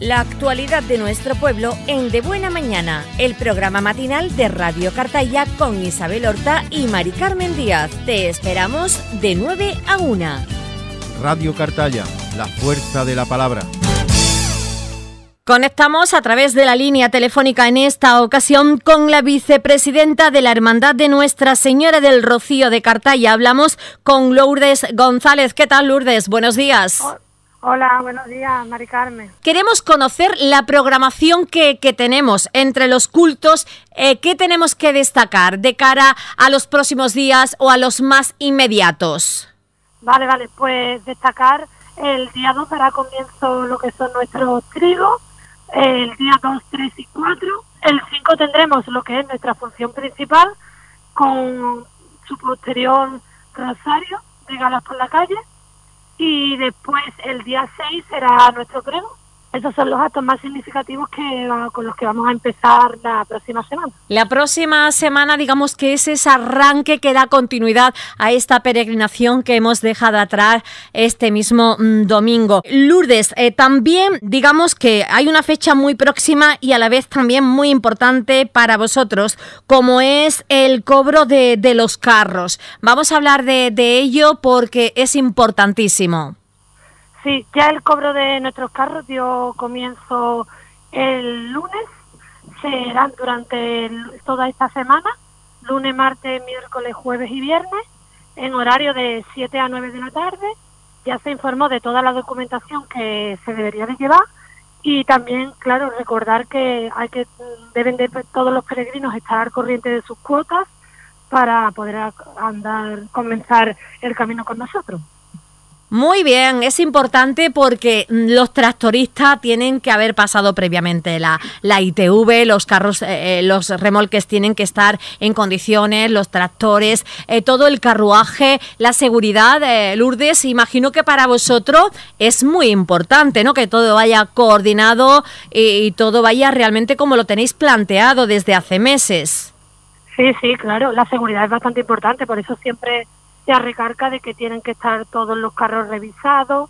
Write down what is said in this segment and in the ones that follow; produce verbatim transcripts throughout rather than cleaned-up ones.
La actualidad de nuestro pueblo en De Buena Mañana, el programa matinal de Radio Cartaya con Isabel Horta y Mari Carmen Díaz. Te esperamos de nueve a una. Radio Cartaya, la fuerza de la palabra. Conectamos a través de la línea telefónica en esta ocasión con la vicepresidenta de la Hermandad de Nuestra Señora del Rocío de Cartaya. Hablamos con Lourdes González. ¿Qué tal, Lourdes? Buenos días. Hola, buenos días, Mari Carmen. Queremos conocer la programación que, que tenemos entre los cultos. Eh, ¿Qué tenemos que destacar de cara a los próximos días o a los más inmediatos? Vale, vale, pues destacar, el día dos dará comienzo lo que son nuestros trigos, el día dos, tres y cuatro, el cinco tendremos lo que es nuestra función principal con su posterior rosario de galas por la calle. Y después el día seis será nuestro credo. Esos son los actos más significativos que con los que vamos a empezar la próxima semana. La próxima semana, digamos que es ese arranque que da continuidad a esta peregrinación que hemos dejado atrás este mismo mmm, domingo. Lourdes, eh, también digamos que hay una fecha muy próxima y a la vez también muy importante para vosotros, como es el cobro de, de los carros. Vamos a hablar de, de ello porque es importantísimo. Sí, ya el cobro de nuestros carros dio comienzo el lunes, serán durante el, toda esta semana, lunes, martes, miércoles, jueves y viernes, en horario de siete a nueve de la tarde. Ya se informó de toda la documentación que se debería de llevar y también, claro, recordar que hay que deben de todos los peregrinos estar corrientes de sus cuotas para poder andar, comenzar el camino con nosotros. Muy bien, es importante porque los tractoristas tienen que haber pasado previamente la, la I T V, los carros, eh, los remolques tienen que estar en condiciones, los tractores, eh, todo el carruaje, la seguridad. eh, Lourdes, imagino que para vosotros es muy importante, ¿no? Que todo vaya coordinado y, y todo vaya realmente como lo tenéis planteado desde hace meses. Sí, sí, claro, la seguridad es bastante importante, por eso siempre se recarga de que tienen que estar todos los carros revisados,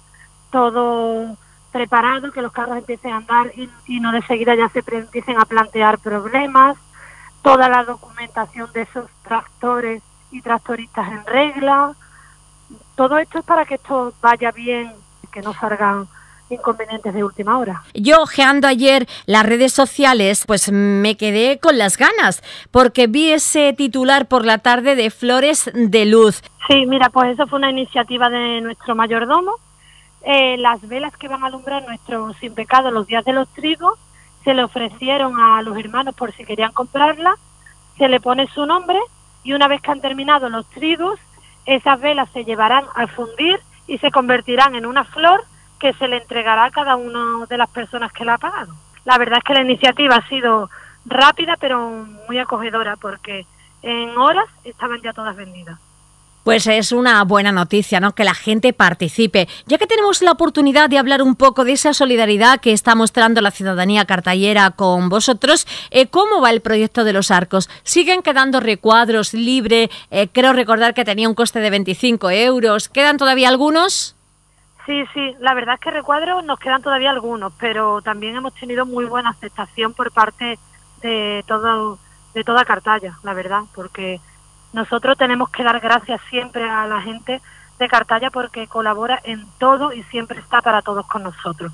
todo preparado, que los carros empiecen a andar y, y no de seguida ya se pre- empiecen a plantear problemas, toda la documentación de esos tractores y tractoristas en regla. Todo esto es para que esto vaya bien, que no salgan inconvenientes de última hora. Yo, ojeando ayer las redes sociales, pues me quedé con las ganas, porque vi ese titular por la tarde de Flores de Luz. Sí, mira, pues eso fue una iniciativa de nuestro mayordomo. Eh, las velas que van a alumbrar nuestro Sin Pecado los días de los trigos se le ofrecieron a los hermanos por si querían comprarlas, se le pone su nombre y una vez que han terminado los trigos, esas velas se llevarán a fundir y se convertirán en una flor que se le entregará a cada una de las personas que la ha pagado. La verdad es que la iniciativa ha sido rápida pero muy acogedora porque en horas estaban ya todas vendidas. Pues es una buena noticia, ¿no? Que la gente participe. Ya que tenemos la oportunidad de hablar un poco de esa solidaridad que está mostrando la ciudadanía cartayera con vosotros, eh, ¿cómo va el proyecto de los arcos? ¿Siguen quedando recuadros libres? Eh, creo recordar que tenía un coste de veinticinco euros. ¿Quedan todavía algunos? Sí, sí, la verdad es que recuadros nos quedan todavía algunos, pero también hemos tenido muy buena aceptación por parte de todo, de toda Cartaya, la verdad, porque nosotros tenemos que dar gracias siempre a la gente de Cartaya porque colabora en todo y siempre está para todos con nosotros.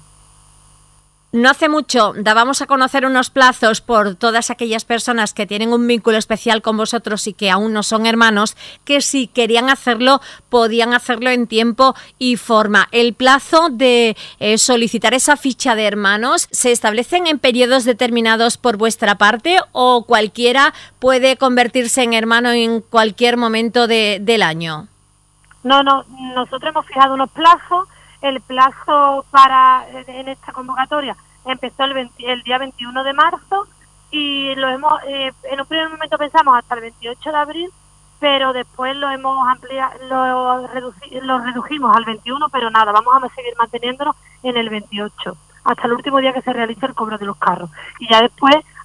No hace mucho dábamos a conocer unos plazos por todas aquellas personas que tienen un vínculo especial con vosotros y que aún no son hermanos, que si querían hacerlo, podían hacerlo en tiempo y forma. El plazo de eh, solicitar esa ficha de hermanos, ¿se establecen en periodos determinados por vuestra parte o cualquiera puede convertirse en hermano en cualquier momento de, del año? No, no, nosotros hemos fijado unos plazos. El plazo para en esta convocatoria empezó el, veinte, el día veintiuno de marzo y lo hemos eh, en un primer momento pensamos hasta el veintiocho de abril, pero después lo hemos ampliado, lo, reduci, lo redujimos al veintiuno, pero nada, vamos a seguir manteniéndonos en el veintiocho hasta el último día que se realice el cobro de los carros y ya después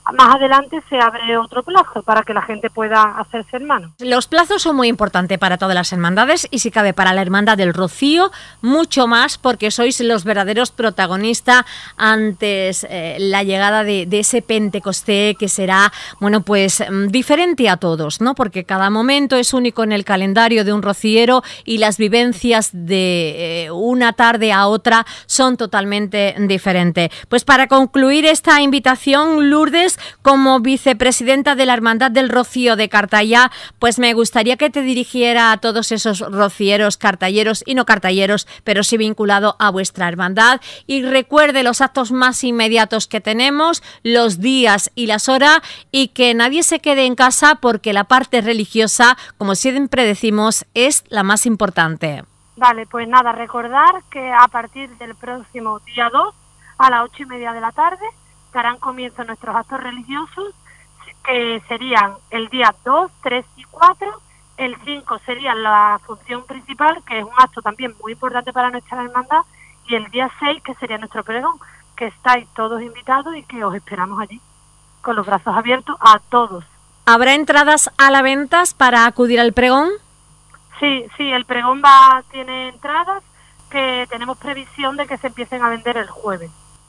más adelante se abre otro plazo para que la gente pueda hacerse hermano. Los plazos son muy importantes para todas las hermandades y si cabe para la Hermandad del Rocío, mucho más porque sois los verdaderos protagonistas antes eh, la llegada de, de ese Pentecostés que será, bueno, pues diferente a todos, ¿no? Porque cada momento es único en el calendario de un rociero y las vivencias de eh, una tarde a otra son totalmente diferentes. Pues para concluir esta invitación, Lourdes, como vicepresidenta de la Hermandad del Rocío de Cartaya, pues me gustaría que te dirigiera a todos esos rocieros, cartalleros y no cartalleros, pero sí vinculado a vuestra hermandad, y recuerde los actos más inmediatos que tenemos, los días y las horas, y que nadie se quede en casa porque la parte religiosa, como siempre decimos, es la más importante. Vale, pues nada, recordar que a partir del próximo día dos, a las ocho y media de la tarde, darán comienzo nuestros actos religiosos, que serían el día dos, tres y cuatro. El cinco sería la función principal, que es un acto también muy importante para nuestra hermandad, y el día seis, que sería nuestro pregón, que estáis todos invitados y que os esperamos allí, con los brazos abiertos a todos. ¿Habrá entradas a la venta para acudir al pregón? Sí, sí, el pregón va tiene entradas que tenemos previsión de que se empiecen a vender el jueves.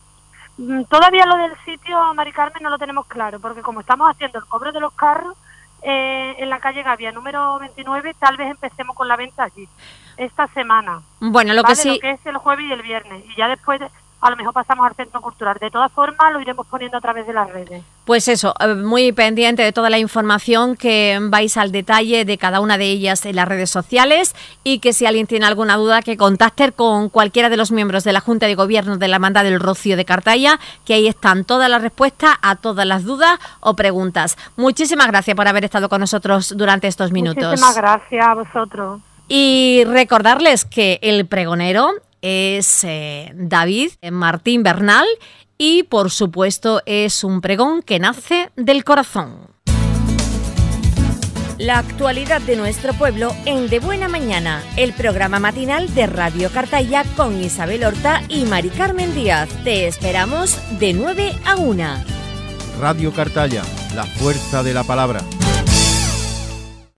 Todavía lo del sitio, Mari Carmen, no lo tenemos claro, porque como estamos haciendo el cobro de los carros eh, en la calle Gavia número veintinueve, tal vez empecemos con la venta allí, esta semana. Bueno, lo ¿vale? que sí... Lo que es el jueves y el viernes, y ya después a lo mejor pasamos al centro cultural. De todas formas, lo iremos poniendo a través de las redes. Pues eso, muy pendiente de toda la información que vais al detalle de cada una de ellas en las redes sociales, y que si alguien tiene alguna duda que contacte con cualquiera de los miembros de la Junta de Gobierno de la Hermandad del Rocío de Cartaya, que ahí están todas las respuestas a todas las dudas o preguntas. Muchísimas gracias por haber estado con nosotros durante estos minutos. Muchísimas gracias a vosotros. Y recordarles que el pregonero es eh, David Martín Bernal, y por supuesto es un pregón que nace del corazón. La actualidad de nuestro pueblo en De Buena Mañana, el programa matinal de Radio Cartaya con Isabel Horta y Mari Carmen Díaz. Te esperamos de nueve a una. Radio Cartaya, la fuerza de la palabra.